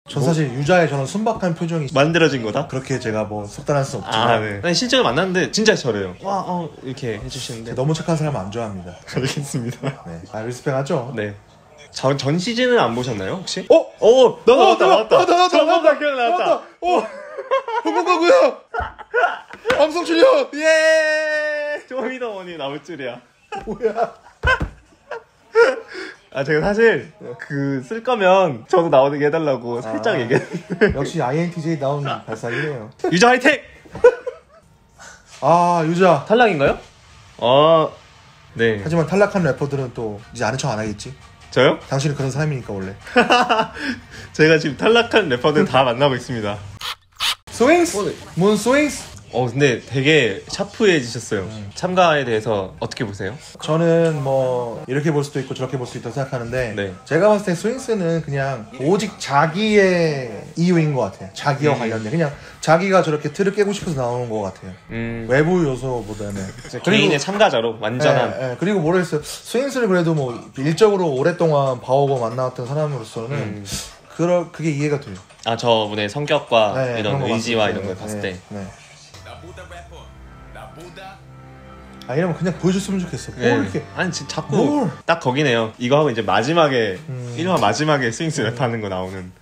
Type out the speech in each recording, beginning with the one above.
전 사실 유자의 저는 순박한 표정이 만들어진 거다? 그렇게 제가 뭐 속단할 수 없지만 아, 네. 아니, 실제로 만났는데 진짜 저래요. 와, 이렇게 해주시는데. 너무 착한 사람 안 좋아합니다. 알겠습니다. 네. 아, 리스펙하죠? 네. 전 시즌은 안 보셨나요, 혹시? 나왔다. 저번가 기억나왔다. 홍콩가고요. 방송 출연. 예! 조미더머니 나올 줄이야. 뭐야? 아, 제가 사실 쓸 거면 저도 나오게 해달라고 살짝 얘기했는데. 역시 INTJ 나온 발상이네요. 유저 화이팅! 아, 유자. 탈락인가요? 네. 하지만 탈락한 래퍼들은 또 이제 아는 척 안 하겠지. 저요? 당신은 그런 사람이니까 원래. 제가 지금 탈락한 래퍼들 다 만나고 있습니다. 스윙스? 문 스윙스? 근데 되게 샤프해지셨어요. 참가에 대해서 어떻게 보세요? 저는 뭐 이렇게 볼 수도 있고 저렇게 볼 수 있다고 생각하는데 네. 제가 봤을 때 스윙스는 그냥 오직 자기의 이유인 것 같아요. 자기와 관련된 그냥 자기가 저렇게 틀을 깨고 싶어서 나오는 것 같아요. 외부 요소보다는 개인의 참가자로 완전한. 네, 그리고 모르겠어요. 스윙스를 그래도 뭐 일적으로 오랫동안 봐오고 만나왔던 사람으로서는 그게 이해가 돼요. 아, 저분의 성격과 네, 이런 의지와 이런 걸 네, 봤을 때. 네. 아, 이러면 그냥 보여줬으면 좋겠어. 네. 뭘 이렇게. 아니, 자꾸 딱 거기네요. 이거 하고 이제 마지막에 1화 마지막에 스윙스 랩하는 거 나오는.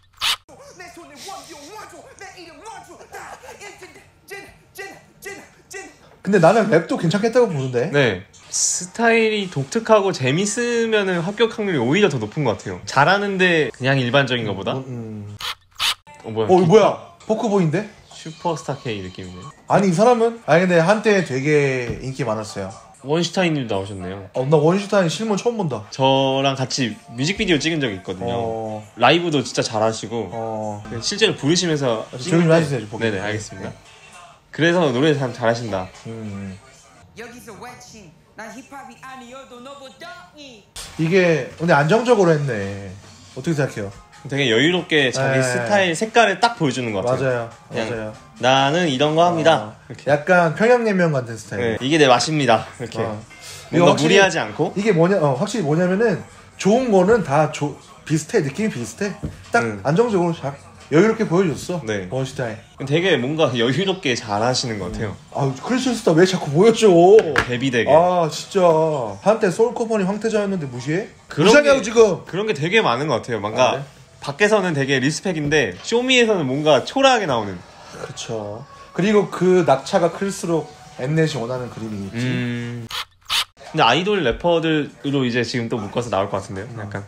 근데 나는 랩도 괜찮겠다고 보는데. 네. 스타일이 독특하고 재밌으면은 합격 확률이 오히려 더 높은 것 같아요. 잘하는데 그냥 일반적인 것보다. 뭐야? 뭐야? 포크보이인데? 슈퍼스타 K 느낌이네. 아니, 이 사람은? 아니, 근데 한때 되게 인기 많았어요. 원슈타인님도 나오셨네요. 나 원슈타인 실물 처음 본다. 저랑 같이 뮤직비디오 찍은 적이 있거든요. 라이브도 진짜 잘하시고 실제로 부르시면서 조용히 좀 해주세요. 좀 네네, 알겠습니다. 그래서 노래 참 잘하신다. 여기서 외친 난 힙합이 아니어도 너보다 이게 근데 안정적으로 했네. 어떻게 생각해요? 되게 여유롭게 자기 스타일 색깔을 딱 보여주는 것 같아요. 맞아요. 나는 이런 거 합니다. 이렇게. 약간 평양냉면 같은 스타일. 네, 이게 내 맛입니다. 이렇게 뭔가 무리하지 않고. 이게 확실히 뭐냐면은 좋은 거는 다 비슷해. 느낌이 비슷해. 딱 안정적으로 여유롭게 보여줬어. 네. 원슈타인. 되게 뭔가 여유롭게 잘하시는 것 같아요. 아, 크리스스타 왜 자꾸 보여줘? 데뷔되게. 아, 진짜 한때 소울코퍼니 황태자였는데 무시해? 무시하냐고 지금. 그런 게 되게 많은 것 같아요. 뭔가 밖에서는 되게 리스펙인데 쇼미에서는 뭔가 초라하게 나오는. 그렇죠. 그리고 그 낙차가 클수록 엠넷이 원하는 그림이겠지. 근데 아이돌 래퍼들로 이제 지금 또 묶어서 나올 것 같은데요. 약간.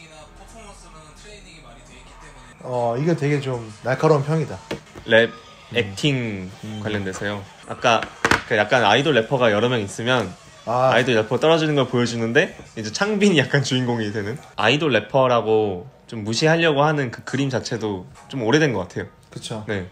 이게 되게 좀 날카로운 평이다. 랩, 액팅 관련돼서요. 아까 약간 아이돌 래퍼가 여러 명 있으면 아이돌 래퍼 떨어지는 걸 보여주는데 이제 창빈이 약간 주인공이 되는. 아이돌 래퍼라고 좀 무시하려고 하는 그 그림 자체도 좀 오래된 것 같아요. 그쵸. 네.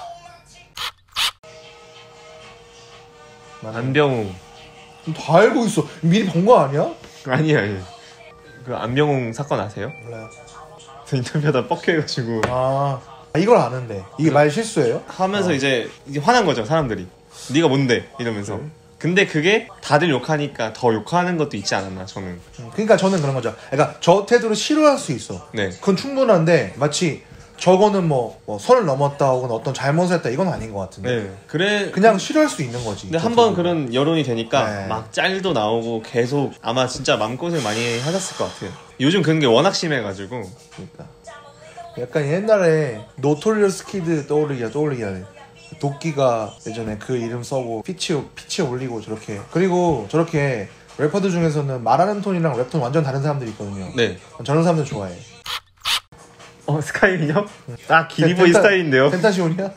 안병웅. 다 알고 있어. 미리 본 거 아니야? 아니에요. 그 안병웅 사건 아세요? 몰라요. 인터뷰하다 뻑해가지고. 이걸 아는데 이게 말 실수예요? 하면서 이제 화난 거죠, 사람들이. 네가 뭔데? 이러면서. 근데 그게 다들 욕하니까 더 욕하는 것도 있지 않았나, 저는. 그러니까 저는 그런 거죠. 그러니까 저 태도를 싫어할 수 있어. 네. 그건 충분한데 마치 저거는 뭐 선을 넘었다 혹은 어떤 잘못을 했다 이건 아닌 것 같은데. 네. 그냥 싫어할 수 있는 거지. 근데 한번 그런 여론이 되니까 막 짤도 나오고 계속 아마 진짜 마음고생 많이 하셨을 것 같아요. 요즘 그런 게 워낙 심해가지고. 그러니까 약간 옛날에 노토리어스 키드 떠올리게 하네. 도끼가 예전에 그 이름 써고 피치 올리고 저렇게. 그리고 저렇게 래퍼들 중에서는 말하는 톤이랑 랩톤 완전 다른 사람들이 있거든요. 네. 저런 사람들 좋아해. 스카이 민혁? 딱 기리보이 스타일인데요. 텐타시온이야?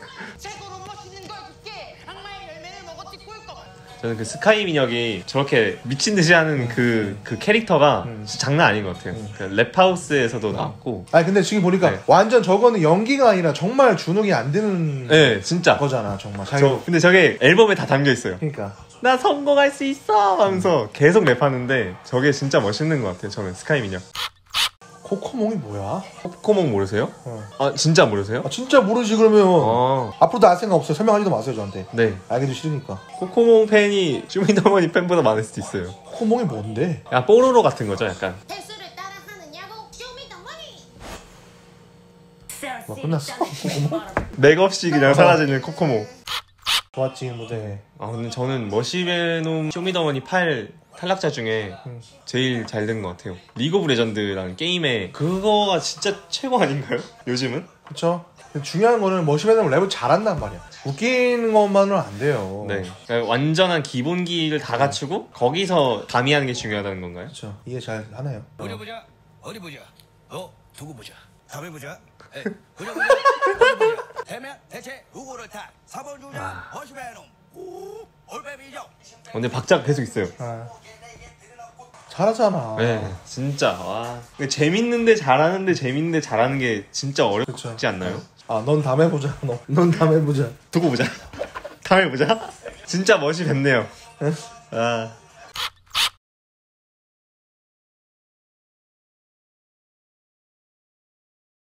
저는 그 스카이 민혁이 저렇게 미친듯이 하는 그 캐릭터가 진짜 장난 아닌 것 같아요. 그 랩하우스에서도 나왔고. 아니 근데 지금 보니까 완전 저거는 연기가 아니라 정말 주눅이 안 드는 진짜 거잖아 정말. 근데 저게 앨범에 다 담겨있어요. 그러니까 나 성공할 수 있어 하면서 계속 랩하는데 저게 진짜 멋있는 것 같아요. 저는 스카이 민혁. 코코몽이 뭐야? 코코몽 모르세요? 진짜 모르세요? 진짜 모르지 그러면. 앞으로도 알 생각 없어요. 설명하지도 마세요 저한테. 네. 알기도 싫으니까. 코코몽 팬이 쇼미더머니 팬보다 많을 수도 있어요. 코코몽이 뭔데? 야, 뽀로로 같은 거죠 약간. 끝났어. 맥없이 그냥 사라지는 코코모. 좋았지 무대. 아 근데 저는 머시베놈 쇼미더머니 8 탈락자 중에 제일 잘 된 것 같아요. 리그 오브 레전드라는 게임에 그거가 진짜 최고 아닌가요? 요즘은? 그쵸? 중요한 거는 머시맨은 랩을 잘한단 말이야. 웃기는 것만으로는 안 돼요. 네. 그러니까 완전한 기본기를 다 갖추고 거기서 가미하는 게 중요하다는 건가요? 그쵸. 이해 잘 하네요. 어디 보자. 어디 보자. 두고 보자. 답해 보자. 보자 보자. 어디 보자. 대면 대체 누구를 탓. 4번 주자. 허시베놈. 올빼미죠. 근데 박자가 계속 있어요. 아. 잘하잖아. 네, 진짜 와. 재밌는데 잘하는데 재밌는데 잘하는 게 진짜 어렵지 그쵸. 않나요? 아, 넌 다음에 보자. 넌 다음에 보자. 두고 보자. 다음에 보자. 진짜 멋이 뵙네요. 아.